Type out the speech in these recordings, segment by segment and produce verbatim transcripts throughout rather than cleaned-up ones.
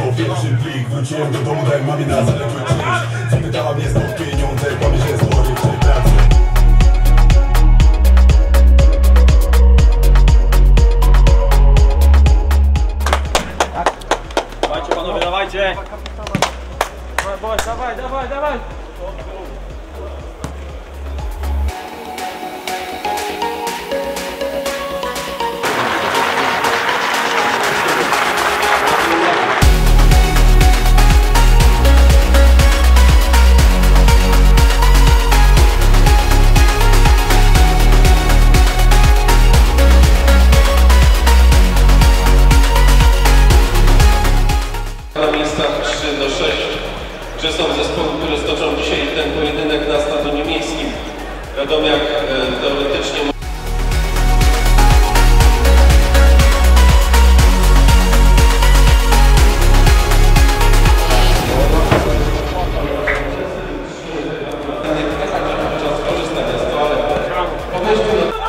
pierwszy plik. Wróciłem do domu, dałem mamie na zaległy czynsz. Zapytała mnie znów pieniądze, kłamie, że jest chory w tej pracy. Dawajcie panowie, dawajcie! Dawaj, dawaj, dawaj, dawaj! Na miejscach trzy do sześciu, że są zespoły, które stoczą dzisiaj ten pojedynek na stadionie miejskim. Radomiak e, teoretycznie podczas korzystania z toalety. Po wejściu do...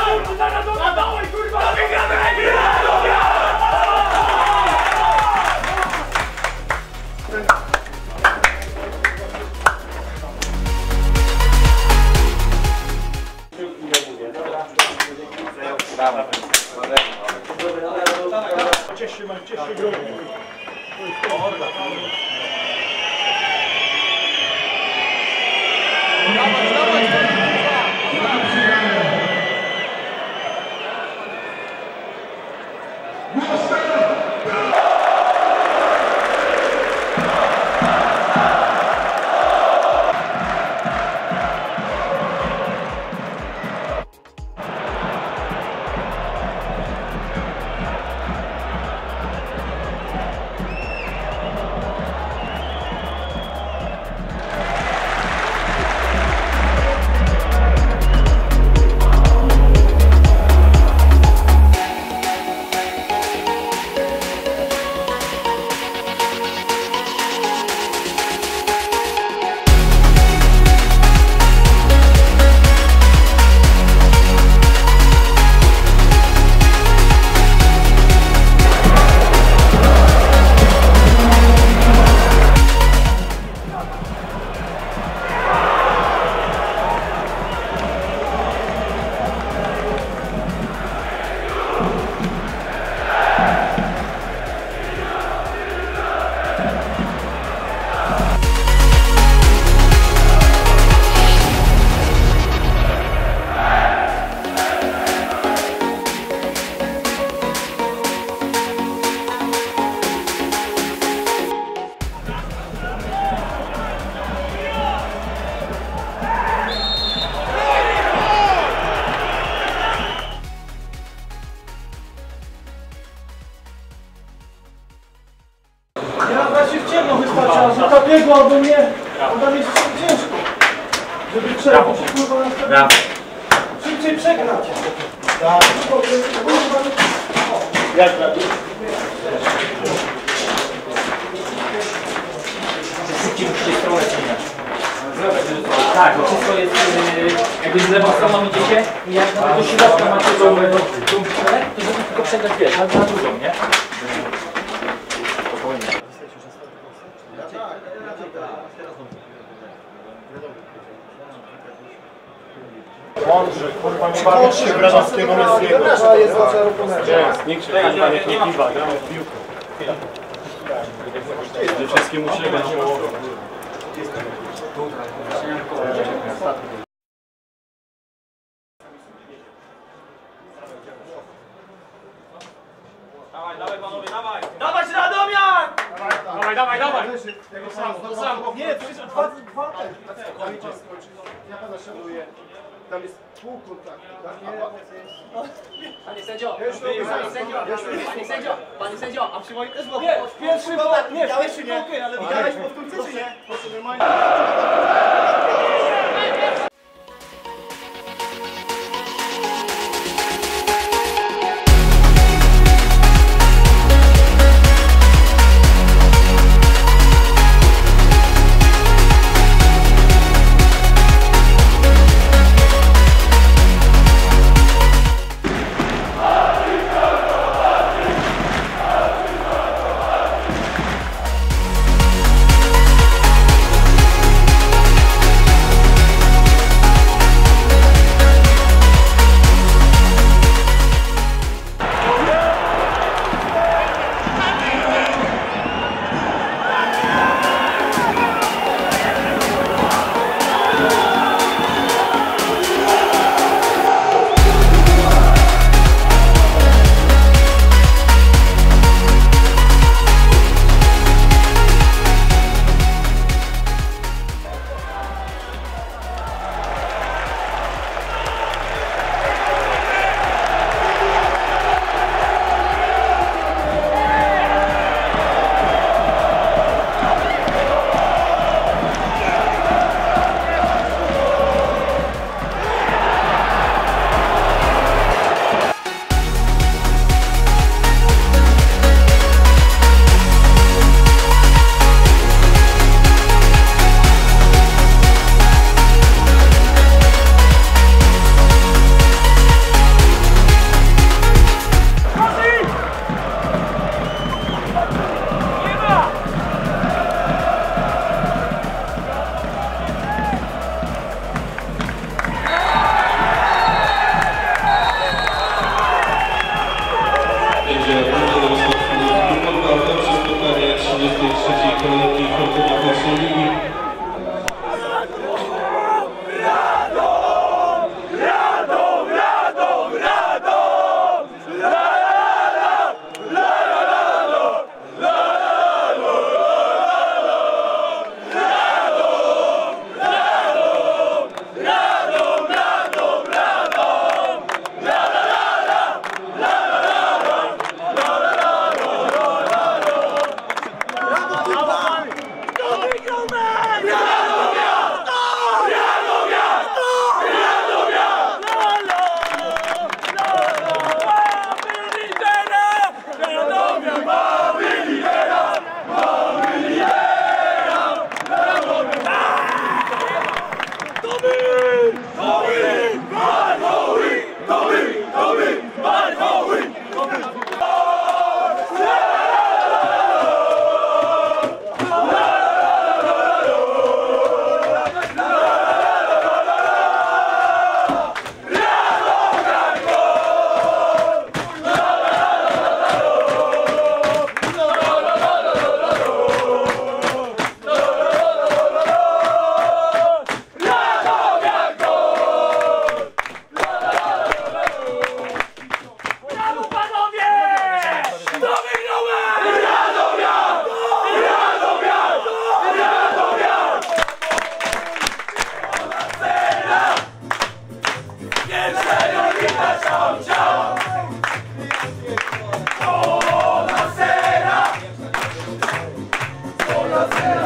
Ciesz się, ciesz się groźnie. Ja się w ciemno wystarczyła, że ta biegła albo nie, bo tam jest ciężko, żeby przegrać, kurwa na szybciej przegrać. Tak. Jak robisz? Szybciej musicie stronę ciągnąć. Tak, bo wszystko jest jakby z lewą stroną idziecie i jak do środka macie tą stronę, to żeby tylko przegrać wiesz, na dużą, nie? Mądrze, kurwa, nie bawisz się Gradowskiego Messiego. Jest, nikt się kurwa nie kiwa, gramy w piłkę. Gdzie wszystkim musi grać połowę. Dawaj, dawaj panowie, dawaj! Dawać Radomiak! Dawaj, dawaj, dawaj! To samo, to samo. Nie, to jest dwa, dwa. Ja pana szanuję. Tam jest pół kontaktu, tak? Panie sędzio, panie sędzio, panie sędzio, panie sędzio, a przy moim też było... Nie, pierwszy bok, nie, widziałeś pierwszy czy nie? bok, ale widziałeś powtórce czy nie? Proszę, normalnie. czteroletniej sportowej pierwszej ligi. Hola,